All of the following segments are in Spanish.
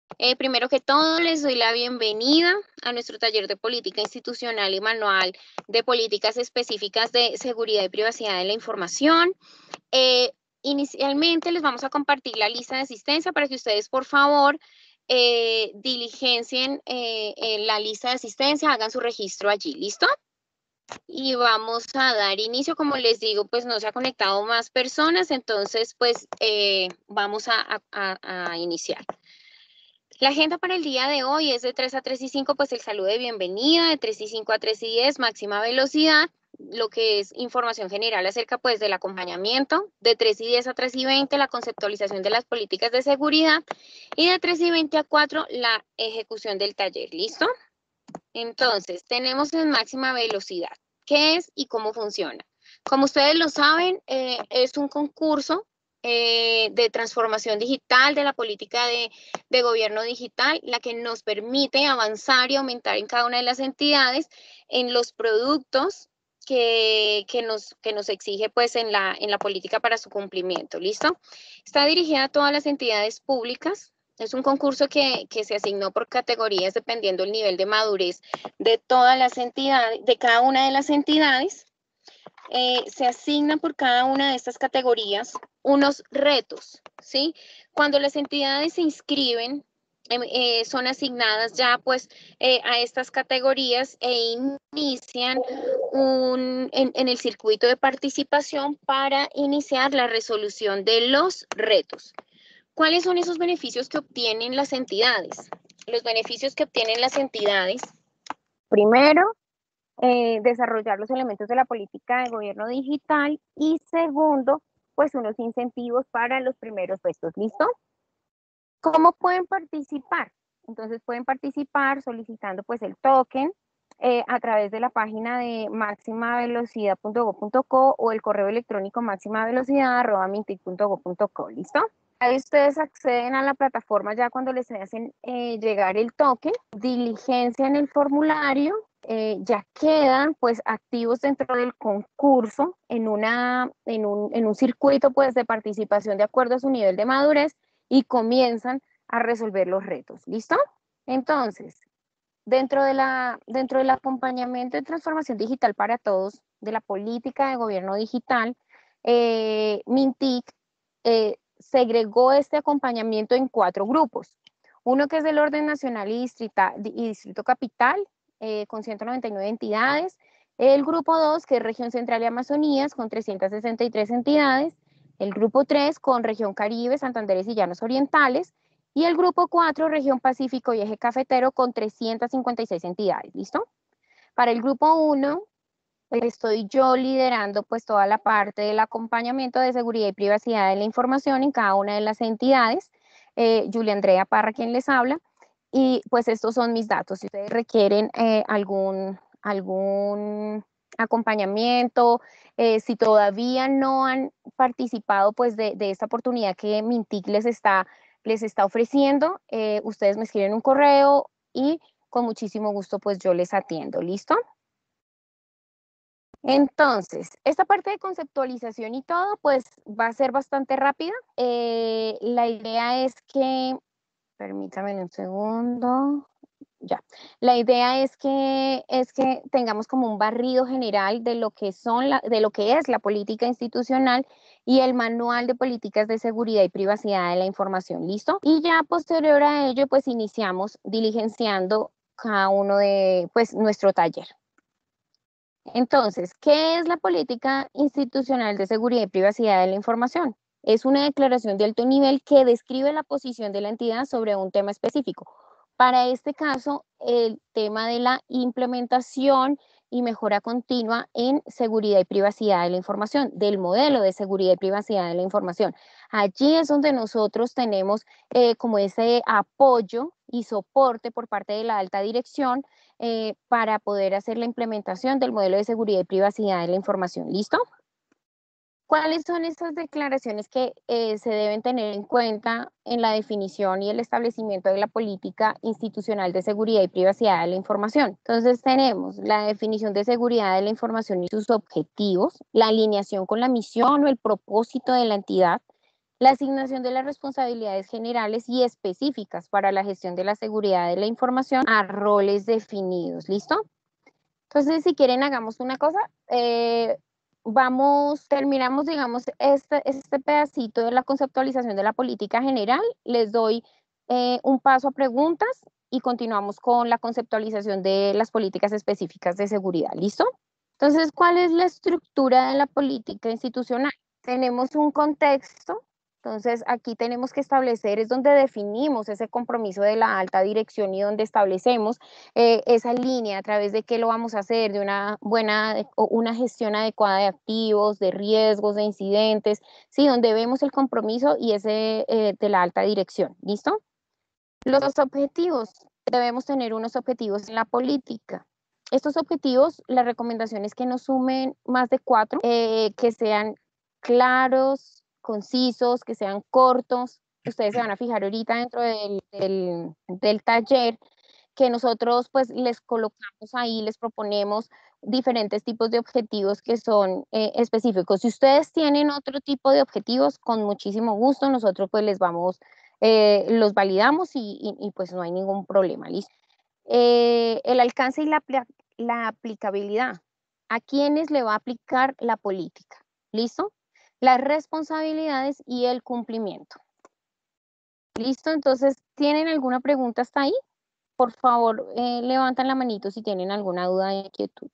Primero que todo, les doy la bienvenida a nuestro taller de política institucional y manual de políticas específicas de seguridad y privacidad de la información. Eh, Inicialmente les vamos a compartir la lista de asistencia para que ustedes, por favor, diligencien en la lista de asistencia, hagan su registro allí, ¿listo? Y vamos a dar inicio, como les digo, pues no se ha conectado más personas, entonces pues vamos a iniciar. La agenda para el día de hoy es de 3 a 3 y 5, pues el saludo de bienvenida, de 3 y 5 a 3 y 10, máxima velocidad, lo que es información general acerca pues del acompañamiento, de 3 y 10 a 3 y 20, la conceptualización de las políticas de seguridad, y de 3 y 20 a 4, la ejecución del taller, ¿listo? Entonces, tenemos en máxima velocidad. ¿Qué es y cómo funciona? Como ustedes lo saben, es un concurso de transformación digital de la política de gobierno digital, la que nos permite avanzar y aumentar en cada una de las entidades en los productos que nos exige pues en la política para su cumplimiento. ¿Listo? Está dirigida a todas las entidades públicas. Es un concurso que se asignó por categorías dependiendo del nivel de madurez de todas las entidades, de cada una de las entidades. Se asignan por cada una de estas categorías unos retos, ¿sí? Cuando las entidades se inscriben, son asignadas ya pues a estas categorías e inician en el circuito de participación para iniciar la resolución de los retos. ¿Cuáles son esos beneficios que obtienen las entidades? Los beneficios que obtienen las entidades, primero, desarrollar los elementos de la política de gobierno digital y segundo, pues unos incentivos para los primeros puestos. ¿Listo? ¿Cómo pueden participar? Entonces pueden participar solicitando pues el token a través de la página de maximavelocidad.go.co o el correo electrónico maximavelocidad@mintic.go.co. ¿Listo? Ahí ustedes acceden a la plataforma ya cuando les hacen llegar el token, diligencian el formulario, ya quedan pues activos dentro del concurso en un circuito pues de participación de acuerdo a su nivel de madurez y comienzan a resolver los retos. ¿Listo? Entonces, dentro del acompañamiento de transformación digital para todos, de la política de gobierno digital, Mintic segregó este acompañamiento en 4 grupos. Uno que es del orden nacional y distrito capital, con 199 entidades. El grupo 2, que es región central y Amazonías, con 363 entidades. El grupo 3, con región Caribe, Santanderes y Llanos Orientales. Y el grupo 4, región Pacífico y eje cafetero, con 356 entidades. ¿Listo? Para el grupo 1, estoy yo liderando pues toda la parte del acompañamiento de seguridad y privacidad de la información en cada una de las entidades. Julia Andrea Parra quien les habla. Y pues estos son mis datos. Si ustedes requieren algún acompañamiento, si todavía no han participado pues de esta oportunidad que Mintic les está ofreciendo, ustedes me escriben un correo y con muchísimo gusto pues yo les atiendo. ¿Listo? Entonces, esta parte de conceptualización y todo, pues va a ser bastante rápida. La idea es que, permítame un segundo, ya. La idea es que tengamos como un barrido general de lo que de lo que es la política institucional y el manual de políticas de seguridad y privacidad de la información, ¿listo? Y ya posterior a ello, pues iniciamos diligenciando cada uno de, pues, nuestro taller. Entonces, ¿qué es la política institucional de seguridad y privacidad de la información? Es una declaración de alto nivel que describe la posición de la entidad sobre un tema específico. Para este caso, el tema de la implementación y mejora continua en seguridad y privacidad de la información, del modelo de seguridad y privacidad de la información. Allí es donde nosotros tenemos como ese apoyo y soporte por parte de la alta dirección para poder hacer la implementación del modelo de seguridad y privacidad de la información. ¿Listo? ¿Cuáles son estas declaraciones que se deben tener en cuenta en la definición y el establecimiento de la política institucional de seguridad y privacidad de la información? Entonces tenemos la definición de seguridad de la información y sus objetivos, la alineación con la misión o el propósito de la entidad, La asignación de las responsabilidades generales y específicas para la gestión de la seguridad de la información a roles definidos. ¿Listo? Entonces, si quieren, hagamos una cosa. Terminamos, digamos, este pedacito de la conceptualización de la política general. Les doy un paso a preguntas y continuamos con la conceptualización de las políticas específicas de seguridad. ¿Listo? Entonces, ¿cuál es la estructura de la política institucional? Tenemos un contexto. Entonces, aquí tenemos que establecer, es donde definimos ese compromiso de la alta dirección y donde establecemos esa línea a través de qué lo vamos a hacer, de una buena o una gestión adecuada de activos, de riesgos, de incidentes, sí, donde vemos el compromiso y ese de la alta dirección. ¿Listo? Los objetivos, debemos tener unos objetivos en la política. Estos objetivos, la recomendación es que no sumen más de 4, que sean claros, concisos, que sean cortos. Ustedes se van a fijar ahorita dentro del taller que nosotros pues les colocamos ahí, les proponemos diferentes tipos de objetivos que son específicos. Si ustedes tienen otro tipo de objetivos, con muchísimo gusto nosotros pues les vamos, los validamos y pues no hay ningún problema, ¿listo? El alcance y la aplicabilidad. ¿A quiénes le va a aplicar la política? ¿Listo? Las responsabilidades y el cumplimiento. ¿Listo? Entonces, ¿tienen alguna pregunta hasta ahí? Por favor, levantan la manito si tienen alguna duda o inquietud.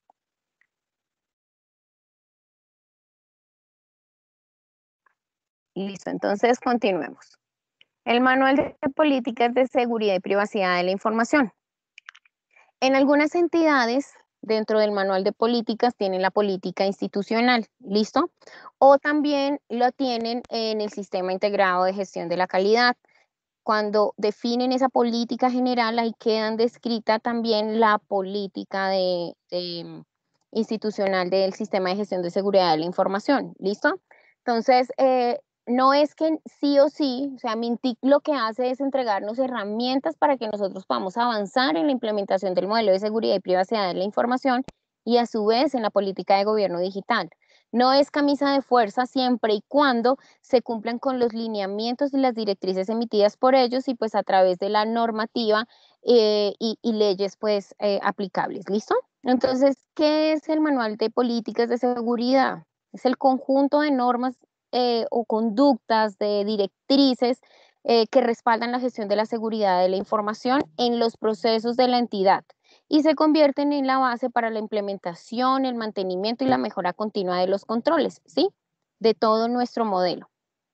Listo, entonces continuemos. El Manual de Políticas de Seguridad y Privacidad de la Información. En algunas entidades, dentro del Manual de Políticas, tienen la política institucional, ¿listo? O también lo tienen en el Sistema Integrado de Gestión de la Calidad. Cuando definen esa política general, ahí quedan descrita también la política institucional del Sistema de Gestión de Seguridad de la Información, ¿listo? Entonces, no es que sí o sí, o sea, Mintic lo que hace es entregarnos herramientas para que nosotros podamos avanzar en la implementación del modelo de seguridad y privacidad de la información y a su vez en la política de gobierno digital. No es camisa de fuerza siempre y cuando se cumplan con los lineamientos y las directrices emitidas por ellos y pues a través de la normativa y leyes pues aplicables. ¿Listo? Entonces, ¿qué es el Manual de Políticas de Seguridad? Es el conjunto de normas o conductas de directrices que respaldan la gestión de la seguridad de la información en los procesos de la entidad y se convierten en la base para la implementación, el mantenimiento y la mejora continua de los controles, ¿sí? De todo nuestro modelo.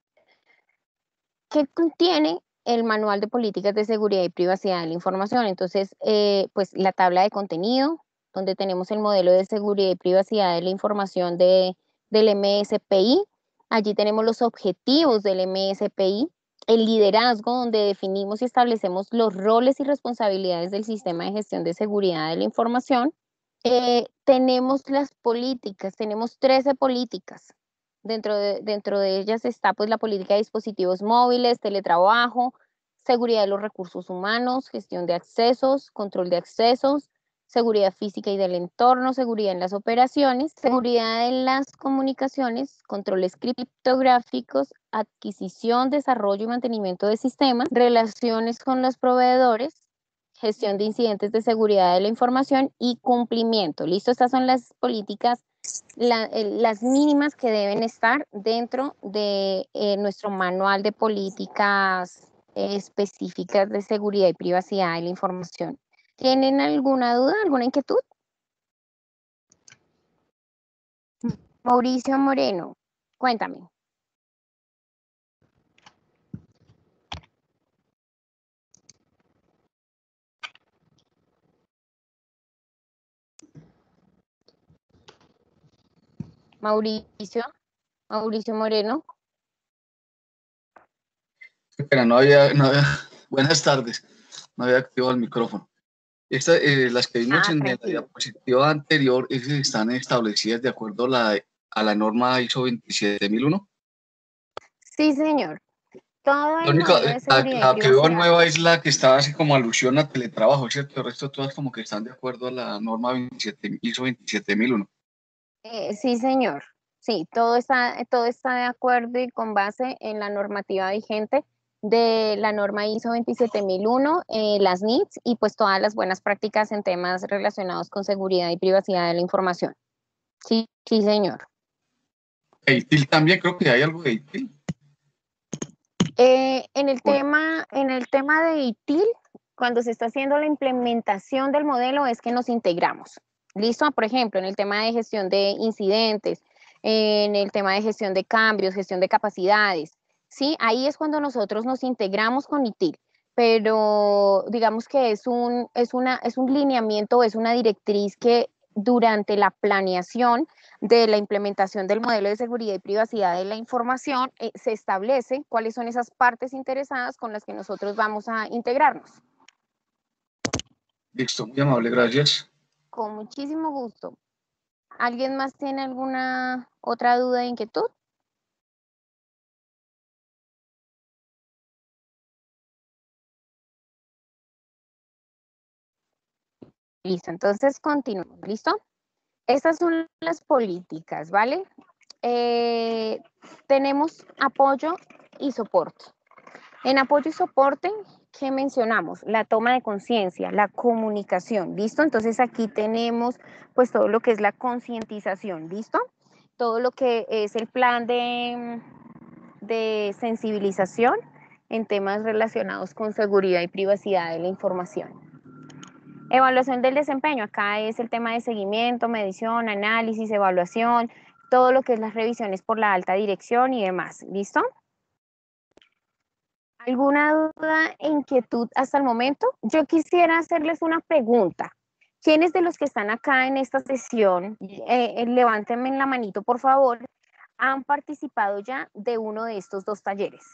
¿Qué contiene el Manual de Políticas de Seguridad y Privacidad de la Información? Entonces, pues la tabla de contenido, donde tenemos el modelo de seguridad y privacidad de la información del MSPI. Allí tenemos los objetivos del MSPI, el liderazgo, donde definimos y establecemos los roles y responsabilidades del sistema de gestión de seguridad de la información. Tenemos las políticas, tenemos 13 políticas. Dentro de ellas está pues la política de dispositivos móviles, teletrabajo, seguridad de los recursos humanos, gestión de accesos, control de accesos, seguridad física y del entorno, seguridad en las operaciones, seguridad en las comunicaciones, controles criptográficos, adquisición, desarrollo y mantenimiento de sistemas, relaciones con los proveedores, gestión de incidentes de seguridad de la información y cumplimiento. ¿Listo? Estas son las políticas, las mínimas que deben estar dentro de nuestro manual de políticas específicas de seguridad y privacidad de la información. ¿Tienen alguna duda, alguna inquietud? Mauricio Moreno, cuéntame. Mauricio Moreno. Pero buenas tardes, no había activado el micrófono. Las que vimos en la diapositiva anterior están establecidas de acuerdo a la norma ISO 27001. Sí, señor. Todo el único, modelo de seguridad la que veo nueva es la que está así como alusión a teletrabajo, ¿cierto? El resto todas como que están de acuerdo a la norma ISO 27001. Sí, señor. Sí, todo está de acuerdo y con base en la normativa vigente de la norma ISO 27001, las NICs y pues todas las buenas prácticas en temas relacionados con seguridad y privacidad de la información. Sí, sí, señor. ITIL también, creo que hay algo de ITIL. En el tema de ITIL, cuando se está haciendo la implementación del modelo es que nos integramos. ¿Listo? Por ejemplo, en el tema de gestión de incidentes, en el tema de gestión de cambios, gestión de capacidades, ¿sí? Ahí es cuando nosotros nos integramos con ITIL, pero digamos que es un lineamiento, es una directriz que durante la planeación de la implementación del modelo de seguridad y privacidad de la información, se establece cuáles son esas partes interesadas con las que nosotros vamos a integrarnos. Listo, muy amable, gracias. Con muchísimo gusto. ¿Alguien más tiene alguna otra duda e inquietud? Listo, entonces continuamos. ¿Listo? Estas son las políticas, ¿vale? Tenemos apoyo y soporte. En apoyo y soporte, ¿qué mencionamos? La toma de conciencia, la comunicación, ¿listo? Entonces aquí tenemos pues todo lo que es la concientización, ¿listo? Todo lo que es el plan de sensibilización en temas relacionados con seguridad y privacidad de la información. Evaluación del desempeño, acá es el tema de seguimiento, medición, análisis, evaluación, todo lo que es las revisiones por la alta dirección y demás, ¿listo? ¿Alguna duda, inquietud hasta el momento? Yo quisiera hacerles una pregunta. ¿Quiénes de los que están acá en esta sesión, levántenme la manito por favor, han participado ya de uno de estos dos talleres?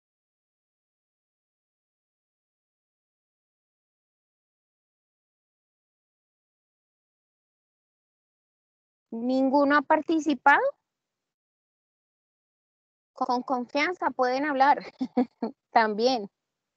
¿Ninguno ha participado? Con confianza pueden hablar también.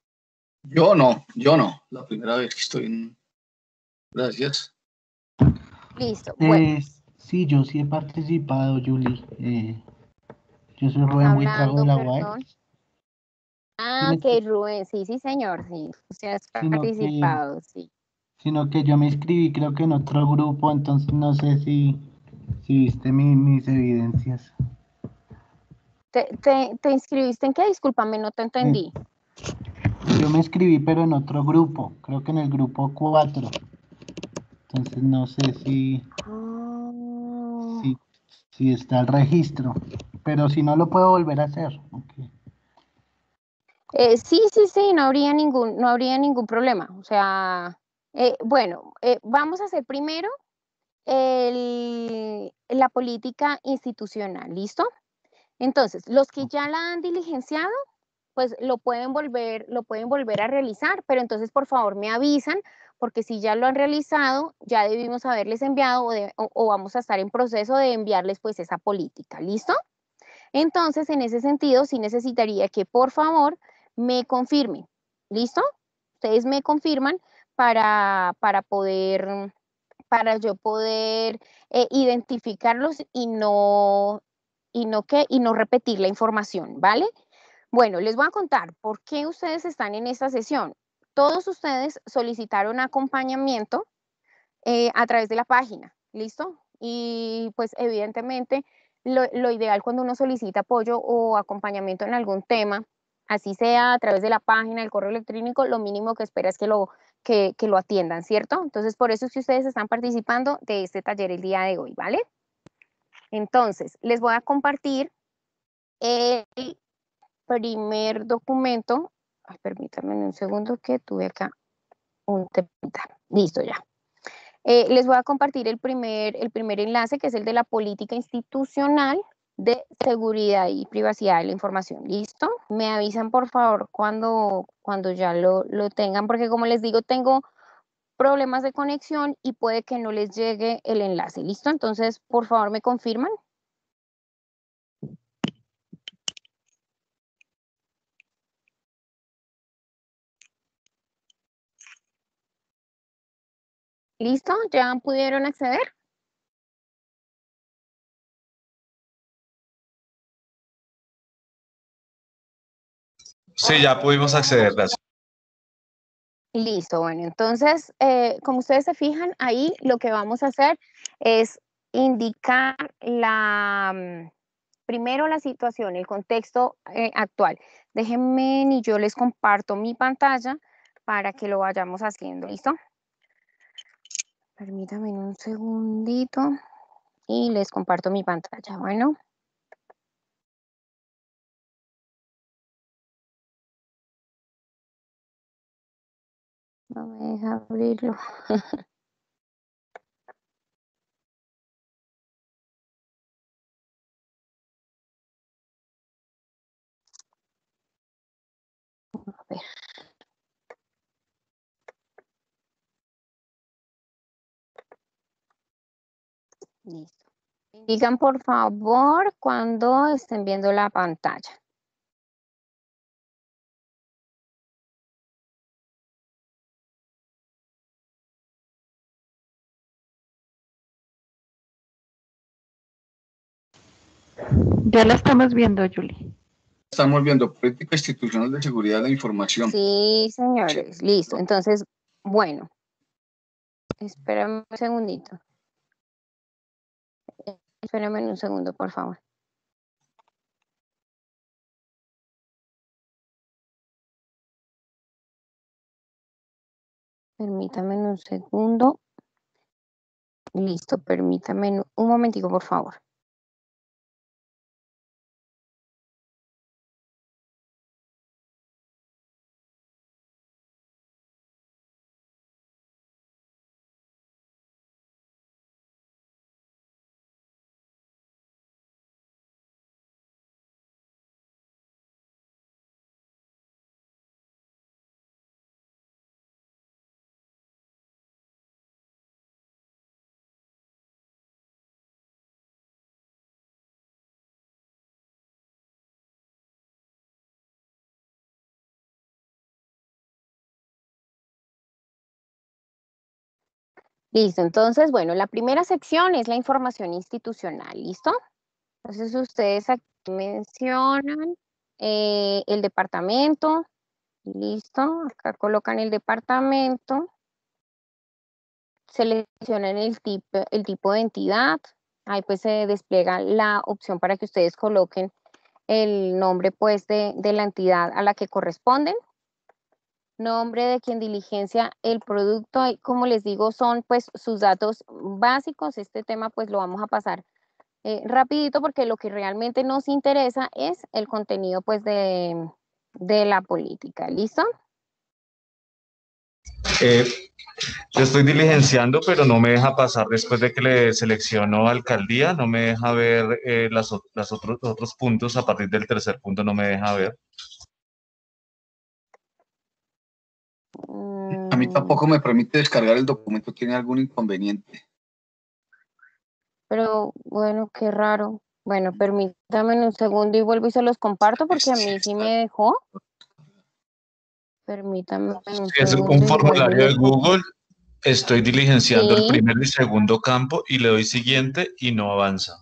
Yo no, la primera vez que estoy en... Gracias. Listo, bueno. Sí, yo sí he participado, Julie. Yo soy Está Rubén Buitrago de hablando, la UAE, perdón. Ah, sino que, ok, Rubén, sí, sí, señor, sí. Usted ha sino que, participado, sí. sino que yo me inscribí creo que en otro grupo, entonces no sé si viste mis evidencias. ¿Te inscribiste en qué? Discúlpame, no te Eh, entendí. yo me inscribí pero en otro grupo, creo que en el grupo 4. Entonces no sé Ah, si, si está el registro, pero si no lo puedo volver a hacer. Okay. sí, sí, sí, no habría ningún problema. O sea, bueno, vamos a hacer primero la política institucional, ¿listo? Entonces, los que ya la han diligenciado, pues lo pueden volver a realizar, pero entonces por favor me avisan, porque si ya lo han realizado, ya debimos haberles enviado o vamos a estar en proceso de enviarles pues esa política, ¿listo? Entonces, en ese sentido, sí necesitaría que por favor me confirmen, ¿listo? Ustedes me confirman para poder, para yo poder identificarlos y no repetir la información, ¿vale? Bueno, les voy a contar por qué ustedes están en esta sesión. Todos ustedes solicitaron acompañamiento a través de la página, ¿listo? Y pues evidentemente lo ideal cuando uno solicita apoyo o acompañamiento en algún tema, así sea a través de la página, el correo electrónico, lo mínimo que espera es que lo atiendan, ¿cierto? Entonces, por eso es que ustedes están participando de este taller el día de hoy, ¿vale? Entonces, les voy a compartir el primer documento. Ay, permítanme un segundo que tuve acá un temita. Listo ya. Les voy a compartir el primer enlace, que es el de la política institucional de seguridad y privacidad de la información. ¿Listo? Me avisan, por favor, cuando ya lo tengan, porque como les digo, tengo problemas de conexión y puede que no les llegue el enlace. ¿Listo? Entonces, por favor, me confirman. ¿Listo? ¿Ya pudieron acceder? Sí, ya pudimos acceder, gracias. Listo, bueno, entonces, como ustedes se fijan, ahí lo que vamos a hacer es indicar primero la situación, el contexto actual. Déjenme y yo les comparto mi pantalla para que lo vayamos haciendo, ¿listo? Permítanme un segundito y les comparto mi pantalla, bueno. No me deja abrirlo. A ver. Listo. Indican por favor cuando estén viendo la pantalla. Ya la estamos viendo, Julie. Estamos viendo política institucional de seguridad de la información. Sí, señores, listo. Entonces, bueno, espérame un segundito. Espérame un segundo, por favor. Permítame un segundo. Listo, permítame un momentico, por favor. Listo, entonces, bueno, la primera sección es la información institucional, ¿listo? Entonces, ustedes aquí mencionan el departamento, listo, acá colocan el departamento, seleccionan el tipo de entidad, ahí pues se despliega la opción para que ustedes coloquen el nombre pues de la entidad a la que corresponden. Nombre de quien diligencia el producto, y como les digo, son pues sus datos básicos. Este tema pues lo vamos a pasar rapidito porque lo que realmente nos interesa es el contenido pues de la política. ¿Listo? Yo estoy diligenciando, pero no me deja pasar después de que le selecciono alcaldía, no me deja ver los otros puntos, a partir del tercer punto no me deja ver. A mí tampoco me permite descargar el documento, ¿tiene algún inconveniente? Pero bueno, qué raro. Bueno, permítame un segundo y vuelvo y se los comparto porque a mí sí me dejó. Permítame un Si es un segundo y vuelvo y formulario de les comparto. Google, estoy diligenciando el Sí. primer y segundo campo y le doy siguiente y no avanza.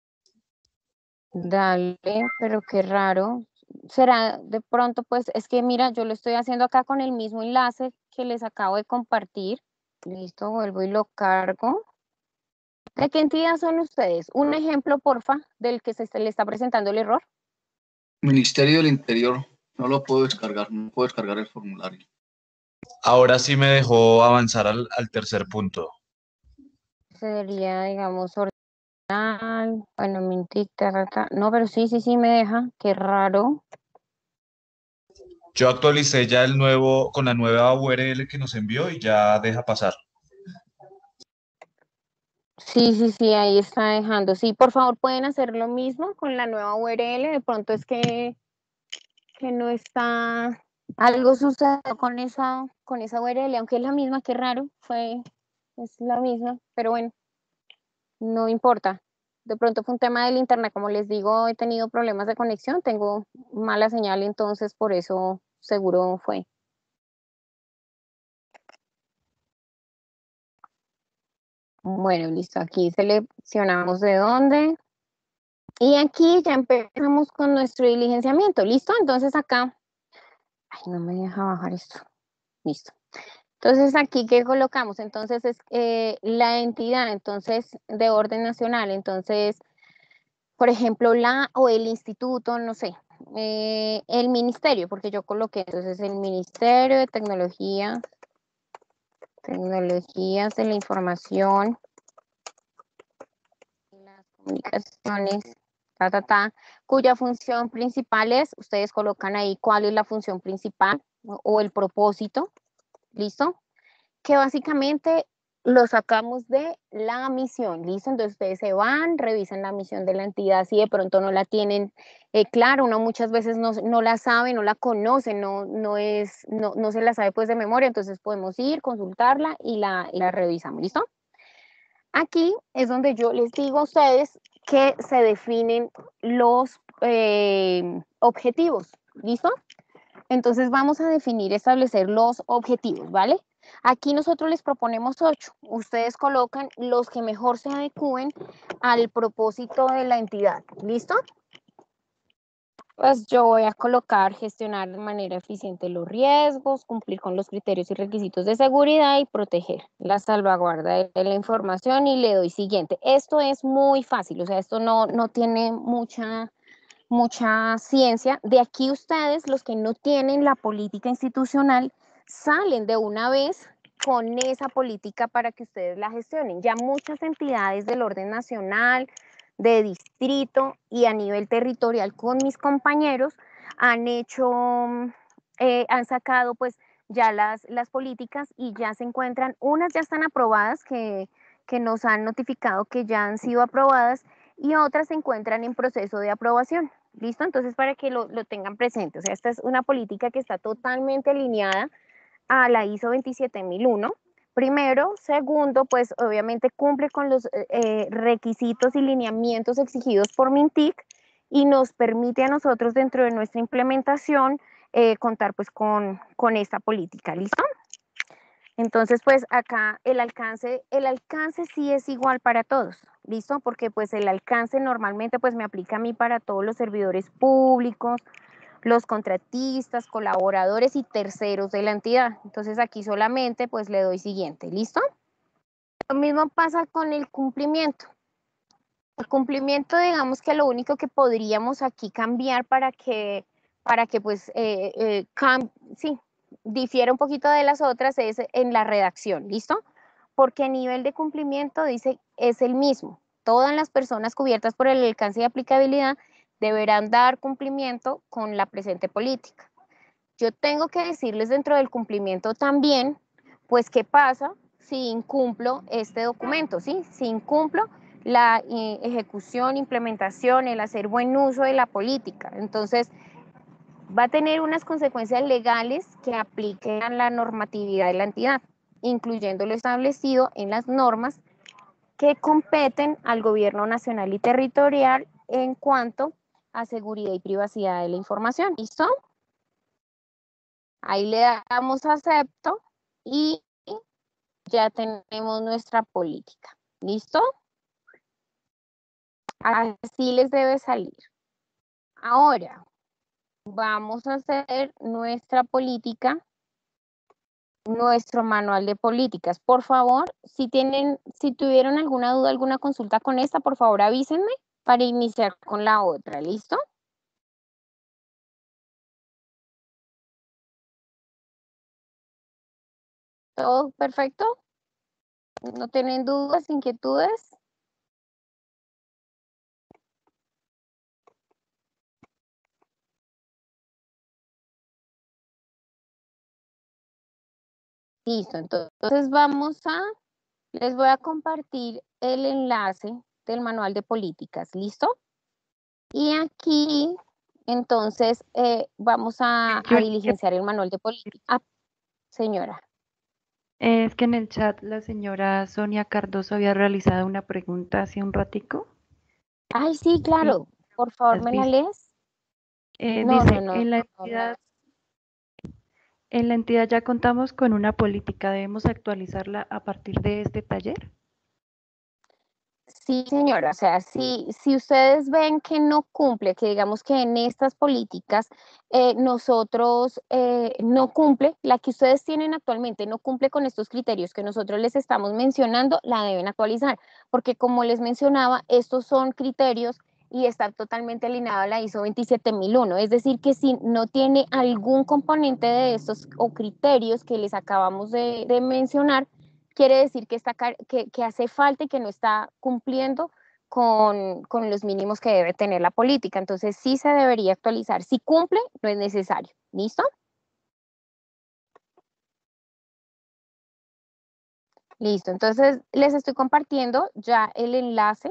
Dale, pero qué raro. Será de pronto, pues, es que mira, yo lo estoy haciendo acá con el mismo enlace que les acabo de compartir. Listo, vuelvo y lo cargo. ¿De qué entidad son ustedes? Un ejemplo, porfa, del que le está presentando el error. Ministerio del Interior, no lo puedo descargar, no puedo descargar el formulario. Ahora sí me dejó avanzar al tercer punto. Sería, digamos, ordinal. Bueno, mintic, no, pero sí me deja. Qué raro. Yo actualicé ya el nuevo, con la nueva URL que nos envió y ya deja pasar. Sí, ahí está dejando. Sí, por favor, pueden hacer lo mismo con la nueva URL. De pronto es que no está, algo sucedió con esa URL, aunque es la misma, qué raro, es la misma, pero bueno, no importa. De pronto fue un tema del internet, como les digo, he tenido problemas de conexión, tengo mala señal, entonces por eso seguro fue. Bueno, listo, aquí seleccionamos de dónde. Y aquí ya empezamos con nuestro diligenciamiento, ¿listo? Entonces acá Ay, no me deja bajar esto. Listo. Entonces, aquí, ¿qué colocamos? Entonces, es la entidad, entonces, de orden nacional. Entonces, por ejemplo, la o el instituto, no sé, el ministerio, porque yo coloqué, entonces, el Ministerio de Tecnologías de la Información, las Comunicaciones, cuya función principal es, ustedes colocan ahí cuál es la función principal o el propósito, ¿listo? Que básicamente lo sacamos de la misión, ¿listo? Entonces ustedes se van, revisan la misión de la entidad, si de pronto no la tienen claro, uno muchas veces no la sabe, no la conoce, no se la sabe pues de memoria, entonces podemos ir, consultarla y la revisamos, ¿listo? Aquí es donde yo les digo a ustedes que se definen los objetivos, ¿listo? Entonces vamos a definir, establecer los objetivos, ¿vale? Aquí nosotros les proponemos 8. Ustedes colocan los que mejor se adecúen al propósito de la entidad, ¿listo? Pues yo voy a colocar gestionar de manera eficiente los riesgos, cumplir con los criterios y requisitos de seguridad y proteger la salvaguarda de la información y le doy siguiente. Esto es muy fácil, o sea, esto no tiene mucha ciencia. De aquí ustedes, los que no tienen la política institucional, salen de una vez con esa política para que ustedes la gestionen. Ya muchas entidades del orden nacional, de distrito y a nivel territorial con mis compañeros han hecho, han sacado pues ya las políticas y ya se encuentran, unas ya están aprobadas que nos han notificado que ya han sido aprobadas y otras se encuentran en proceso de aprobación. ¿Listo? Entonces, para que lo tengan presente, o sea, esta es una política que está totalmente alineada a la ISO 27001. Primero, segundo, pues obviamente cumple con los requisitos y lineamientos exigidos por MINTIC y nos permite a nosotros dentro de nuestra implementación contar pues con esta política, ¿listo? Entonces, pues acá el alcance sí es igual para todos, ¿listo? Porque pues el alcance normalmente pues me aplica a mí para todos los servidores públicos, los contratistas, colaboradores y terceros de la entidad. Entonces aquí solamente pues le doy siguiente, ¿listo? Lo mismo pasa con el cumplimiento. El cumplimiento, digamos que lo único que podríamos aquí cambiar para que pues sí, difiere un poquito de las otras es en la redacción, ¿listo? Porque a nivel de cumplimiento dice es el mismo. Todas las personas cubiertas por el alcance de aplicabilidad deberán dar cumplimiento con la presente política. Yo tengo que decirles dentro del cumplimiento también, pues, ¿qué pasa si incumplo este documento? ¿Sí? Si incumplo la ejecución, implementación, el hacer buen uso de la política. Entonces, va a tener unas consecuencias legales que apliquen a la normatividad de la entidad, incluyendo lo establecido en las normas que competen al gobierno nacional y territorial en cuanto a seguridad y privacidad de la información. ¿Listo? Ahí le damos acepto y ya tenemos nuestra política. ¿Listo? Así les debe salir. Ahora, vamos a hacer nuestra política, nuestro manual de políticas. Por favor, si tuvieron alguna duda, alguna consulta con esta, por favor avísenme para iniciar con la otra. ¿Listo? ¿Todo perfecto? ¿No tienen dudas, inquietudes? Listo, entonces les voy a compartir el enlace del manual de políticas, ¿listo? Y aquí, entonces, vamos a diligenciar el manual de políticas. Ah, señora. Es que en el chat la señora Sonia Cardoso había realizado una pregunta hace un ratico. Ay, sí, claro. Por favor, ¿me la lees? Dice, en la entidad ya contamos con una política, ¿debemos actualizarla a partir de este taller? Sí, señora, o sea, si ustedes ven que no cumple, que digamos que en estas políticas nosotros no cumple, la que ustedes tienen actualmente no cumple con estos criterios que nosotros les estamos mencionando, la deben actualizar, porque como les mencionaba, estos son criterios y está totalmente alineado a la ISO 27001, es decir, que si no tiene algún componente de estos o criterios que les acabamos de mencionar, quiere decir que, que hace falta y que no está cumpliendo con los mínimos que debe tener la política. Entonces, sí se debería actualizar. Si cumple, no es necesario. ¿Listo? Listo. Entonces, les estoy compartiendo ya el enlace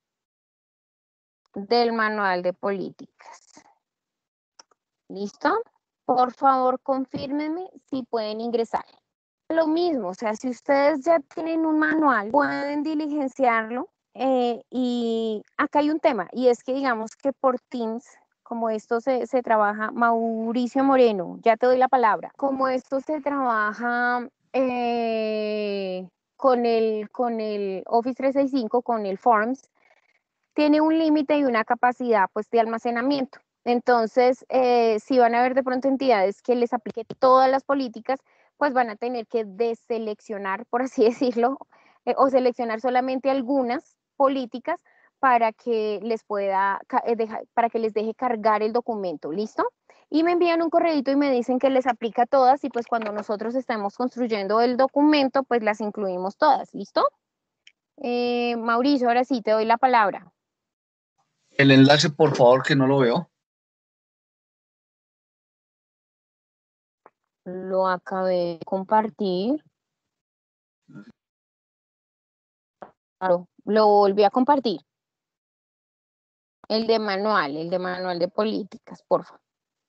del manual de políticas. ¿Listo? Por favor, confírmenme si pueden ingresar. Lo mismo, o sea, si ustedes ya tienen un manual, pueden diligenciarlo. Y acá hay un tema, y es que digamos que por Teams, como esto se trabaja, Mauricio Moreno, ya te doy la palabra, como esto se trabaja con el Office 365, con el Forms, tiene un límite y una capacidad pues de almacenamiento. Entonces, si van a haber de pronto entidades que les aplique todas las políticas, pues van a tener que deseleccionar, por así decirlo, o seleccionar solamente algunas políticas para que les pueda, para que les deje cargar el documento, ¿listo? Y me envían un correíto y me dicen que les aplica todas y pues cuando nosotros estamos construyendo el documento, pues las incluimos todas, ¿listo? Mauricio, ahora sí, te doy la palabra. El enlace, por favor, que no lo veo. Lo acabé de compartir. Claro, lo volví a compartir. El de manual de políticas, por favor.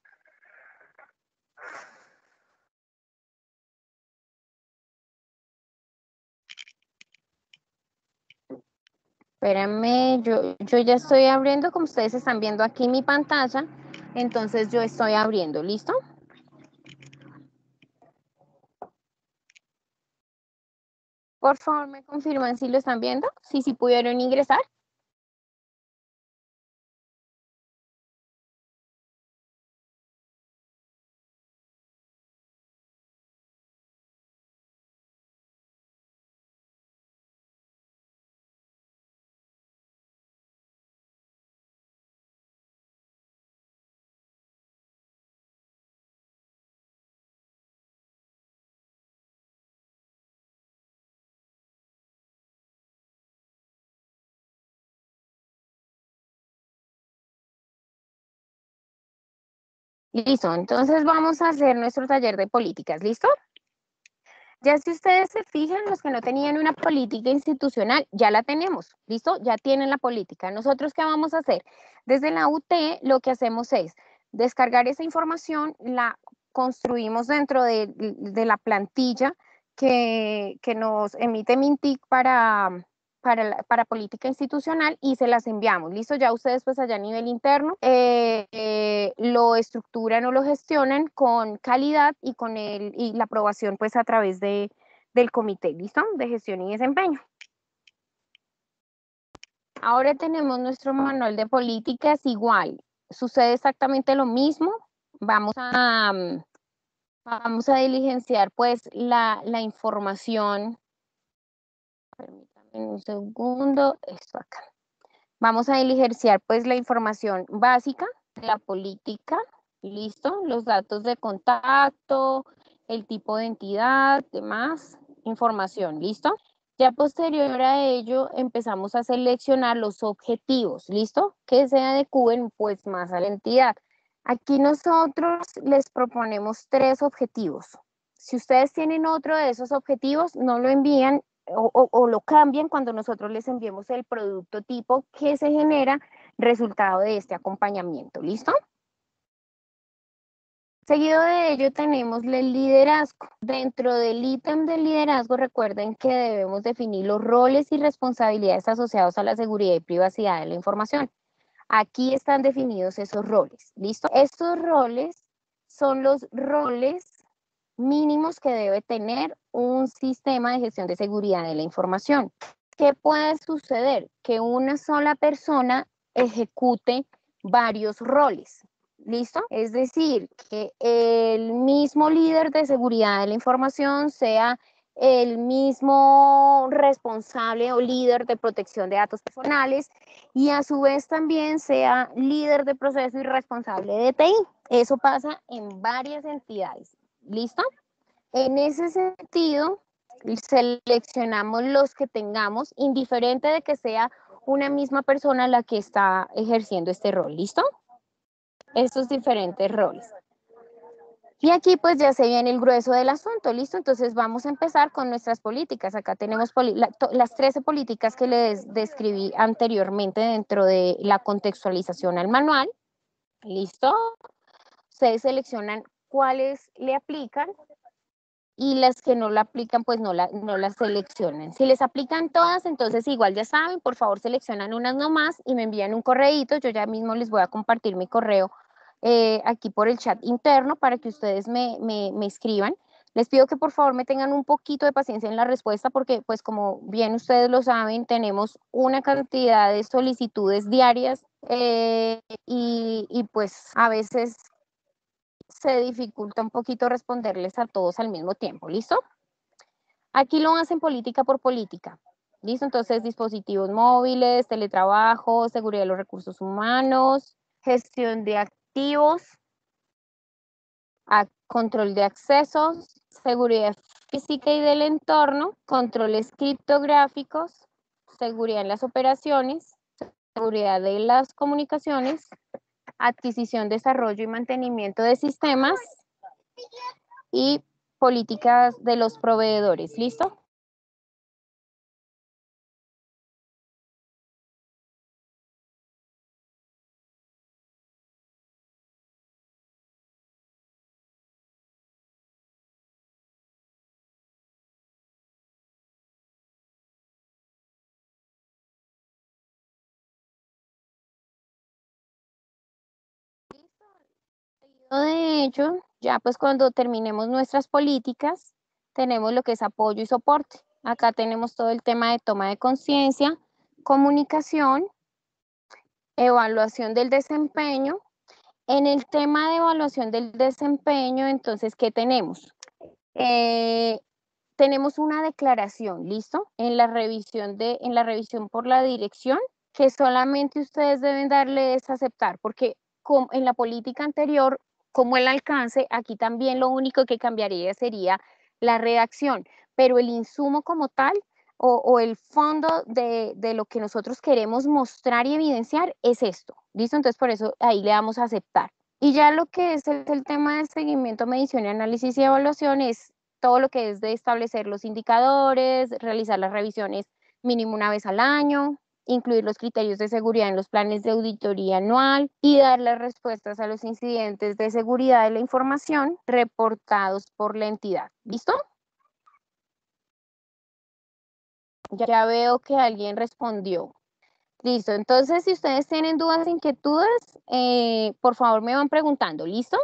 Espérenme, yo ya estoy abriendo, como ustedes están viendo aquí mi pantalla, entonces yo estoy abriendo, ¿listo? Por favor, me confirman si lo están viendo, si pudieron ingresar. Listo, entonces vamos a hacer nuestro taller de políticas, ¿listo? Ya si ustedes se fijan, los que no tenían una política institucional, ya la tenemos, ¿listo? Ya tienen la política. ¿Nosotros qué vamos a hacer? Desde la UT lo que hacemos es descargar esa información, la construimos dentro de la plantilla que nos emite Mintic para política institucional y se las enviamos, ¿listo? Ya ustedes pues allá a nivel interno lo estructuran o lo gestionan con calidad y con y la aprobación pues a través del comité, ¿listo? De gestión y desempeño. Ahora tenemos nuestro manual de políticas igual, sucede exactamente lo mismo, vamos a diligenciar pues la información. Permítanme un segundo, esto acá. Vamos a diligenciar pues la información básica de la política, listo, los datos de contacto, el tipo de entidad, demás, información, listo. Ya posterior a ello empezamos a seleccionar los objetivos, listo, que se adecúen pues más a la entidad. Aquí nosotros les proponemos 3 objetivos. Si ustedes tienen otro de esos objetivos, no lo envían o lo cambian cuando nosotros les enviemos el producto tipo que se genera resultado de este acompañamiento. ¿Listo? Seguido de ello tenemos el liderazgo. Dentro del ítem del liderazgo recuerden que debemos definir los roles y responsabilidades asociados a la seguridad y privacidad de la información. Aquí están definidos esos roles. ¿Listo? Estos roles son los roles mínimos que debe tener un sistema de gestión de seguridad de la información. ¿qué puede suceder? Que una sola persona ejecute varios roles. ¿Listo? Es decir, que el mismo líder de seguridad de la información sea el mismo responsable o líder de protección de datos personales y a su vez también sea líder de proceso y responsable de TI. Eso pasa en varias entidades. ¿Listo? En ese sentido, seleccionamos los que tengamos, indiferente de que sea una misma persona la que está ejerciendo este rol. ¿Listo? Estos diferentes roles. Y aquí pues ya se viene el grueso del asunto, ¿listo? Entonces vamos a empezar con nuestras políticas. Acá tenemos las 13 políticas que les describí anteriormente dentro de la contextualización al manual, ¿listo? Ustedes seleccionan cuáles le aplican y las que no la aplican pues no las seleccionen. Si les aplican todas, entonces igual ya saben, por favor seleccionan unas nomás y me envían un correíto. Yo ya mismo les voy a compartir mi correo aquí por el chat interno para que ustedes me escriban. Les pido que por favor me tengan un poquito de paciencia en la respuesta porque pues como bien ustedes lo saben, tenemos una cantidad de solicitudes diarias y pues a veces se dificulta un poquito responderles a todos al mismo tiempo, ¿listo? Aquí lo hacen política por política, ¿listo? Entonces, dispositivos móviles, teletrabajo, seguridad de los recursos humanos, gestión de activos, control de accesos, seguridad física y del entorno, controles criptográficos, seguridad en las operaciones, seguridad de las comunicaciones, adquisición, desarrollo y mantenimiento de sistemas y políticas de los proveedores. ¿Listo? De hecho, ya pues cuando terminemos nuestras políticas, tenemos lo que es apoyo y soporte. Acá tenemos todo el tema de toma de conciencia, comunicación, evaluación del desempeño. En el tema de evaluación del desempeño, entonces, ¿qué tenemos? Tenemos una declaración, ¿listo? En la revisión por la dirección, que solamente ustedes deben darle es aceptar, porque en la política anterior, como el alcance, aquí también lo único que cambiaría sería la redacción, pero el insumo como tal o el fondo de lo que nosotros queremos mostrar y evidenciar es esto, ¿listo? Entonces por eso ahí le damos a aceptar. Y ya lo que es el tema de seguimiento, medición y análisis y evaluación es todo lo que es de establecer los indicadores, realizar las revisiones mínimo una vez al año, incluir los criterios de seguridad en los planes de auditoría anual y dar las respuestas a los incidentes de seguridad de la información reportados por la entidad. ¿Listo? Ya veo que alguien respondió. Listo, entonces si ustedes tienen dudas, inquietudes, por favor me van preguntando. ¿Listo?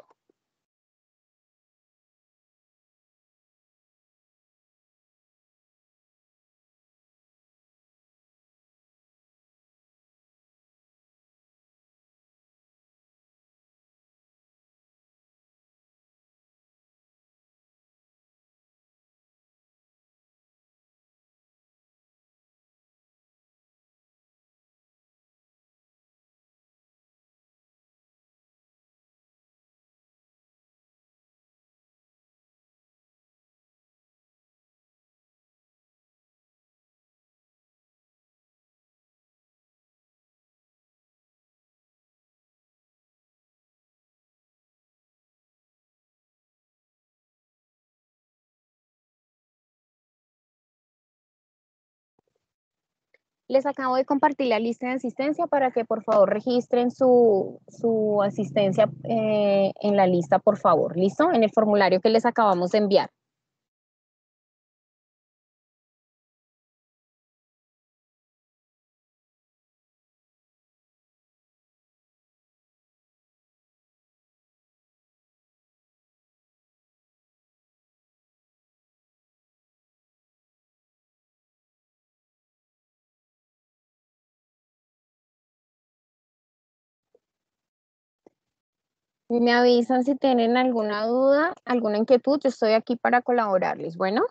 Les acabo de compartir la lista de asistencia para que por favor registren su asistencia en la lista, por favor. ¿Listo? En el formulario que les acabamos de enviar. Me avisan si tienen alguna duda, alguna inquietud, yo estoy aquí para colaborarles. Bueno,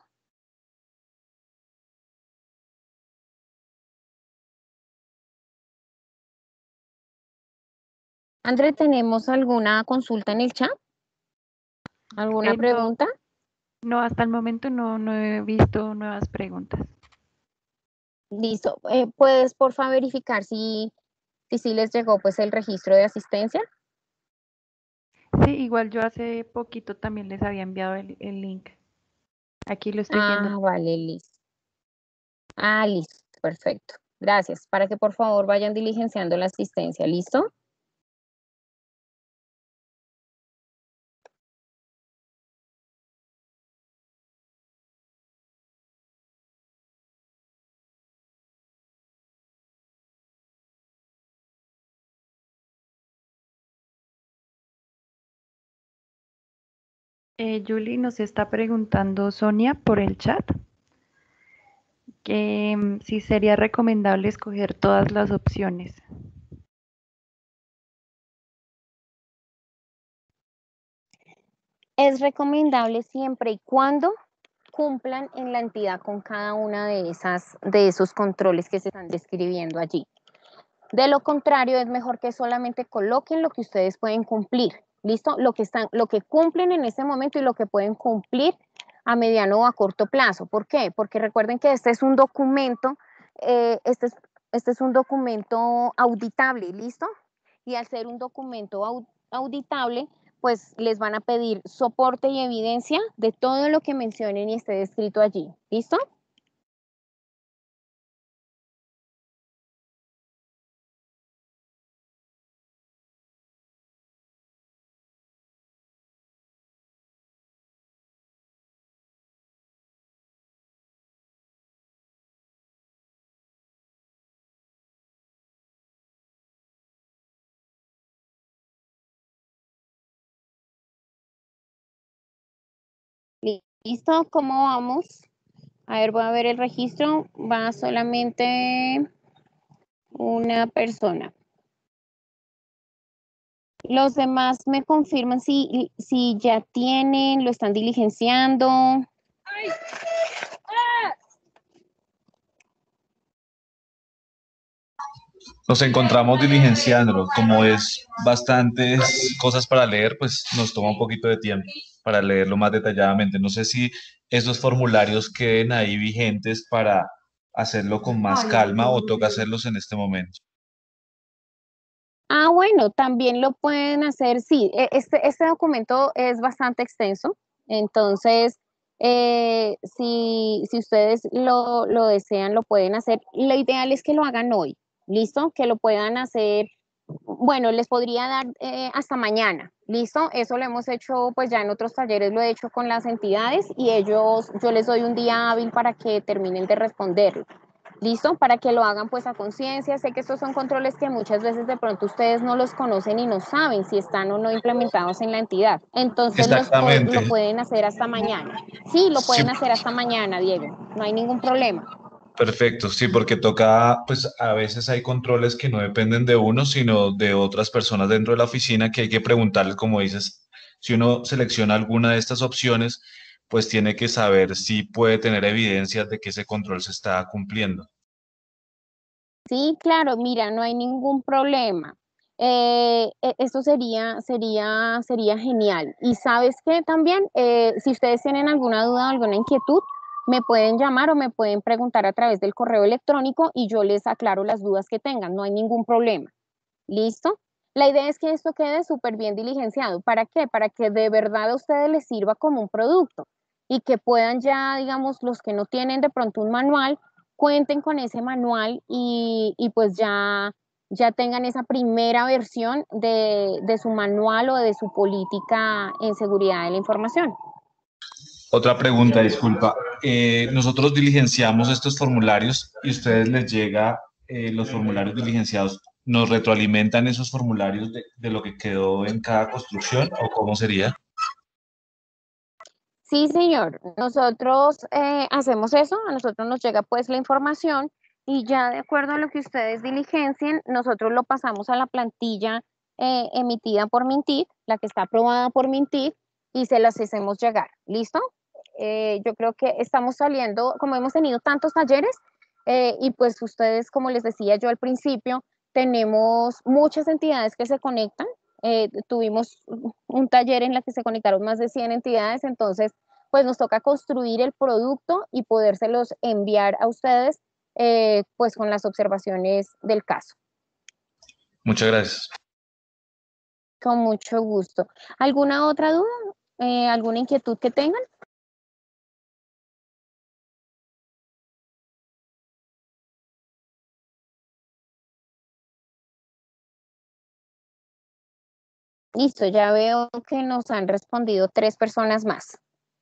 André, ¿tenemos alguna consulta en el chat? ¿Alguna No, pregunta? no, hasta el momento no he visto nuevas preguntas. Listo. ¿Puedes, porfa, verificar si les llegó pues el registro de asistencia? Sí, igual yo hace poquito también les había enviado el link. Aquí lo estoy viendo. Ah, vale, listo. Ah, listo, perfecto. Gracias. Para que por favor vayan diligenciando la asistencia, ¿listo? Julie nos está preguntando Sonia por el chat que si sería recomendable escoger todas las opciones. Es recomendable siempre y cuando cumplan en la entidad con cada una de esos controles que se están describiendo allí. De lo contrario, es mejor que solamente coloquen lo que ustedes pueden cumplir, ¿listo? Lo que cumplen en ese momento y lo que pueden cumplir a mediano o a corto plazo. ¿Por qué? Porque recuerden que este es un documento, este es un documento auditable, ¿listo? Y al ser un documento auditable, pues les van a pedir soporte y evidencia de todo lo que mencionen y esté descrito allí, ¿listo? ¿Listo? ¿Cómo vamos? A ver, voy a ver el registro. Va solamente una persona. Los demás me confirman si ya tienen, lo están diligenciando. Nos encontramos diligenciándolo. Como es bastantes cosas para leer, pues nos toma un poquito de tiempo para leerlo más detalladamente. No sé si esos formularios queden ahí vigentes para hacerlo con más calma o toca hacerlos en este momento. Ah, bueno, también lo pueden hacer, sí, este documento es bastante extenso, entonces, si ustedes lo desean, lo pueden hacer. Lo ideal es que lo hagan hoy, ¿listo? Que lo puedan hacer, bueno, les podría dar hasta mañana, ¿listo? Eso lo hemos hecho, pues ya en otros talleres lo he hecho con las entidades y yo les doy un día hábil para que terminen de responderlo. ¿Listo? Para que lo hagan pues a conciencia. Sé que estos son controles que muchas veces de pronto ustedes no los conocen y no saben si están o no implementados en la entidad. Entonces Exactamente. lo pueden hacer hasta mañana. Sí, lo Sí, pueden hacer hasta mañana, Diego. No hay ningún problema. perfecto, sí, porque toca, pues a veces hay controles que no dependen de uno, sino de otras personas dentro de la oficina que hay que preguntarles, como dices, si uno selecciona alguna de estas opciones, pues tiene que saber si puede tener evidencias de que ese control se está cumpliendo. Sí, claro, mira, no hay ningún problema. Esto sería genial. Y sabes que también, si ustedes tienen alguna duda o alguna inquietud, me pueden llamar o me pueden preguntar a través del correo electrónico y yo les aclaro las dudas que tengan. No hay ningún problema. ¿Listo? La idea es que esto quede súper bien diligenciado. ¿Para qué? Para que de verdad a ustedes les sirva como un producto y que puedan ya, digamos, los que no tienen de pronto un manual, cuenten con ese manual y pues ya tengan esa primera versión de su manual o de su política en seguridad de la información. Otra pregunta, disculpa. Nosotros diligenciamos estos formularios y ustedes les llega los formularios diligenciados. ¿Nos retroalimentan esos formularios de lo que quedó en cada construcción o cómo sería? Sí, señor. Nosotros hacemos eso, a nosotros nos llega pues la información y ya de acuerdo a lo que ustedes diligencien, nosotros lo pasamos a la plantilla emitida por Mintic, la que está aprobada por Mintic, y se las hacemos llegar. ¿Listo? Yo creo que estamos saliendo, como hemos tenido tantos talleres, y pues ustedes, como les decía yo al principio, tenemos muchas entidades que se conectan. Tuvimos un taller en la que se conectaron más de 100 entidades, entonces pues nos toca construir el producto y podérselos enviar a ustedes pues con las observaciones del caso. Muchas gracias. Con mucho gusto. ¿Alguna otra duda? ¿Alguna inquietud que tengan? Listo, ya veo que nos han respondido 3 personas más.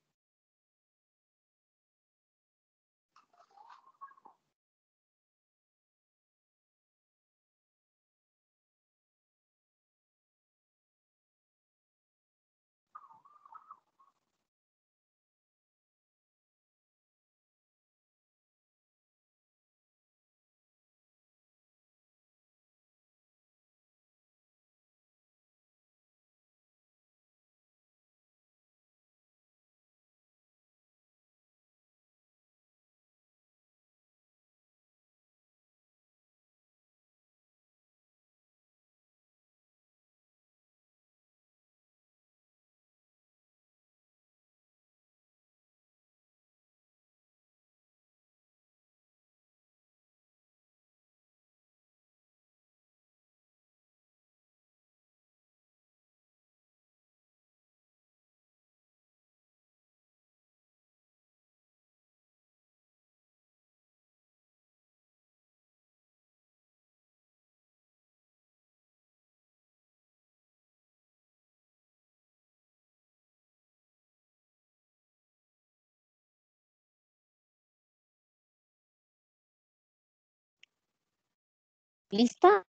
¿Lista?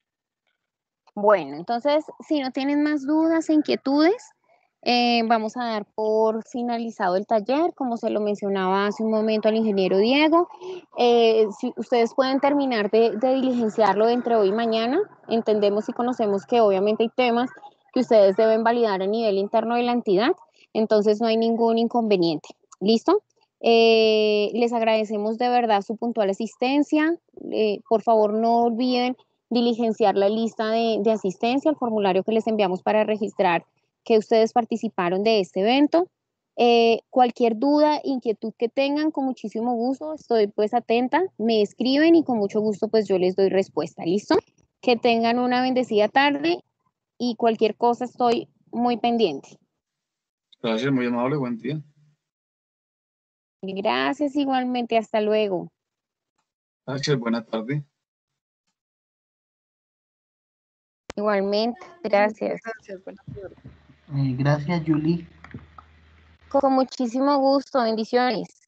Bueno, entonces, si no tienen más dudas e inquietudes, vamos a dar por finalizado el taller, como se lo mencionaba hace un momento al ingeniero Diego. Si ustedes pueden terminar de diligenciarlo entre hoy y mañana, entendemos y conocemos que obviamente hay temas que ustedes deben validar a nivel interno de la entidad, entonces no hay ningún inconveniente. ¿Listo? Les agradecemos de verdad su puntual asistencia. Por favor, no olviden diligenciar la lista de asistencia, el formulario que les enviamos para registrar que ustedes participaron de este evento. Cualquier duda, inquietud que tengan, con muchísimo gusto, estoy pues atenta, me escriben y con mucho gusto pues yo les doy respuesta. ¿Listo? Que tengan una bendecida tarde y cualquier cosa estoy muy pendiente. Gracias, muy amable, buen día. Gracias igualmente, hasta luego. Gracias, buena tarde. Igualmente, gracias. Gracias, Julie. Con muchísimo gusto, bendiciones.